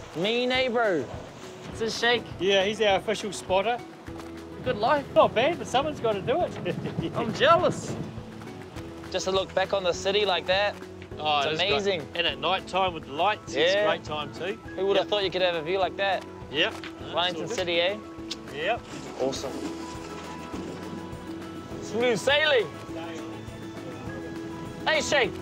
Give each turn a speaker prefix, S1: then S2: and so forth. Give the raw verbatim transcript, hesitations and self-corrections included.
S1: Me neighbour. It's a Sheikh.
S2: Yeah, he's our official spotter.
S1: Good life.
S2: Not bad, but someone's got to do it.
S1: I'm jealous. Just to look back on the city like that,
S2: oh,
S1: it's amazing.
S2: Great. And at night time with the lights,
S1: yeah.
S2: it's a great time too.
S1: Who would
S2: yep.
S1: have thought you could have a view like that?
S2: Yep.
S1: Wellington City, eh?
S2: Yep.
S1: Awesome. Smooth sailing. Hey, Sheikh.